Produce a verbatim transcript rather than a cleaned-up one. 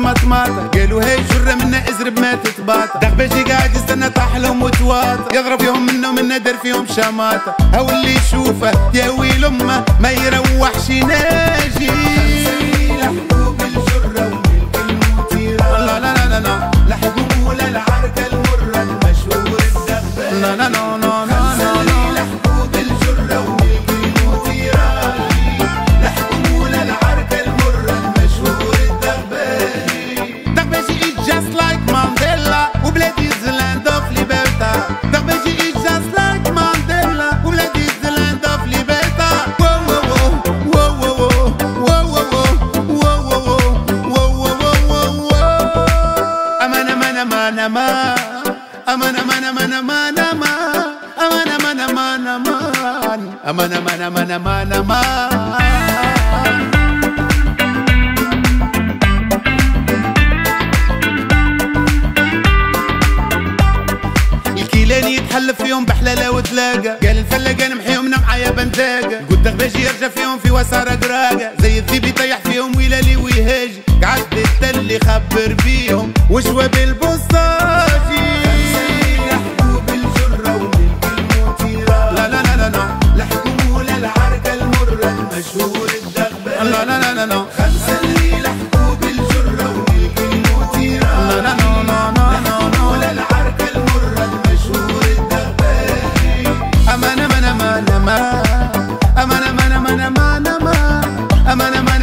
مطماطة قالوا هاي جرة منا ازرب ما تتباطى دغباجي قاعد يستنى طاح لهم وتواطى يضرب فيهم منه منا دار فيهم شماطة هو اللي يشوفه يا ويل امه ما يروحش ناجي لحقوق الجرة وملك المثيرة لا لا لا لا لحقوا ولا العركة المرة المشهور الدغباج لا لا لا لا لا لحقوق الجرة وملك المثيرة لحقوا ولا العركة المرة المشهور الدغباج دغباجي is just like Mandela وبلادي is the land of liberty دغباجي is just like Mandela وبلادي is the land of liberty whoa whoa whoa whoa whoa whoa whoa whoa whoa أمان أمان أمان أمان أمان أمان أمان أمان أمان أمان أمان أمان أمان أمان أمان أمان الكيلاني يتحلف فيهم بحلالة وتلاقى قال الفلاقة نمحيهم معايا بنتاقة القد دغباجي يرجع فيهم في وسارة قراقة زي الذيب يطيح فيهم ويلالي ويهاجي قعد التل يخبر بيهم وشوى بالبصاجي لحقوا بالجرة وملك المثيرة لا لا لا لا لحقوا للعركة المرة المشهور الدغباج لا لا لا لا خمسة اللي لحقوا بالجرة وملك المثيرة لا لا لا لحقوا للعركة المرة المشهور الدغباج أمان أمان أمان أمان أمان أمان أمان أمان أمان